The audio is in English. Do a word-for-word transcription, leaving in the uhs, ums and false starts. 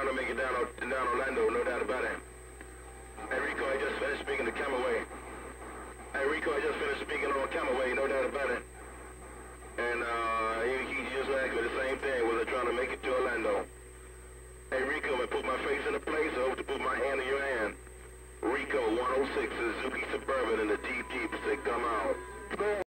trying to make it down, down Orlando, no doubt about it. Hey, Rico, I just finished speaking to Camaway. Hey, Rico, I just finished speaking on Camaway, no doubt about it. And uh, he, he just asked me the same thing, was I trying to make it to Orlando? Hey, Rico, I put my face in a place, I hope to put my hand in your hand. Rico, one oh six, Suzuki Suburban in the Jeep Jeep said, come out.